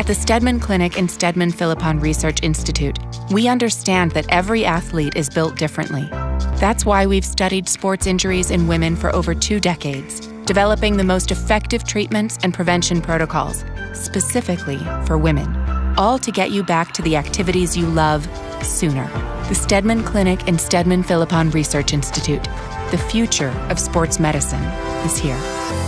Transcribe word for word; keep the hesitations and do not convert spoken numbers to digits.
the Steadman Clinic and Steadman Philippon Research Institute, we understand that every athlete is built differently. That's why we've studied sports injuries in women for over two decades, developing the most effective treatments and prevention protocols, specifically for women, all to get you back to the activities you love sooner. The Steadman Clinic and Steadman Philippon Research Institute. The future of sports medicine is here.